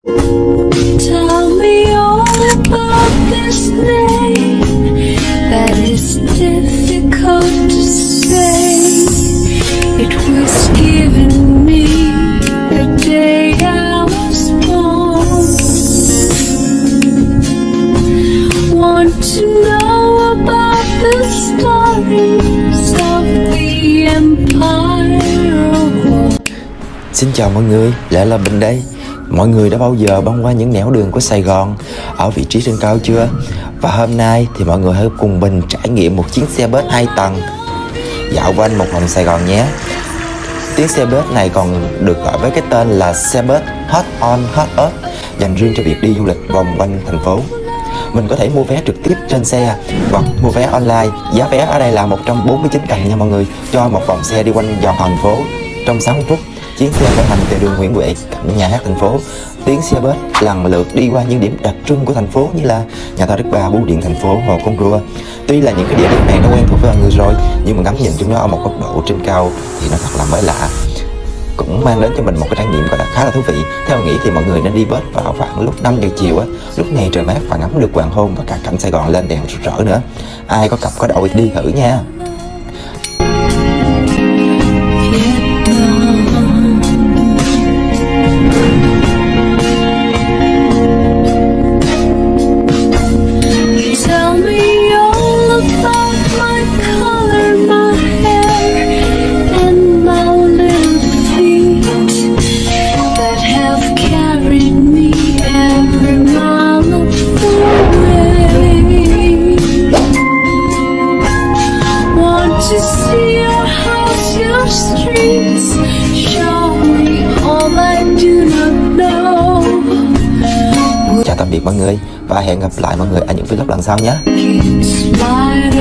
Tell me all about this name that is difficult to say. It was given me the day I was born. Want to know about the stories of the empire of war. Xin chào mọi người, lại là Bình đây. Mọi người đã bao giờ băng qua những nẻo đường của Sài Gòn ở vị trí trên cao chưa? Và hôm nay thì mọi người hãy cùng Bình trải nghiệm một chiếc xe bus 2 tầng dạo quanh một vòng Sài Gòn nhé. Chiếc xe bus này còn được gọi với cái tên là xe bus Hot On Hot Off, dành riêng cho việc đi du lịch vòng quanh thành phố. Mình có thể mua vé trực tiếp trên xe hoặc mua vé online. Giá vé ở đây là 149.000 nha mọi người, cho một vòng xe đi quanh vòng thành phố trong 60 phút. Chuyến xe khởi hành từ đường Nguyễn Huệ cạnh nhà hát thành phố. Tuyến xe bus lần lượt đi qua những điểm đặc trưng của thành phố như là nhà thờ Đức Bà, bưu điện thành phố, hồ Con Rùa. Tuy là những cái địa điểm này nó quen thuộc với mọi người rồi, nhưng mà ngắm nhìn chúng nó ở một góc độ trên cao thì nó thật là mới lạ, cũng mang đến cho mình một cái trải nghiệm gọi là khá là thú vị. Theo mình nghĩ thì mọi người nên đi bus vào khoảng lúc 5 giờ chiều á, lúc này trời mát và ngắm được hoàng hôn và cả cảnh Sài Gòn lên đèn rực rỡ nữa. Ai có cặp có đội đi thử nha. To see your house, your streets, show me all I do not know. Chào tạm biệt mọi người và hẹn gặp lại mọi người ở những vlog lần sau nhé.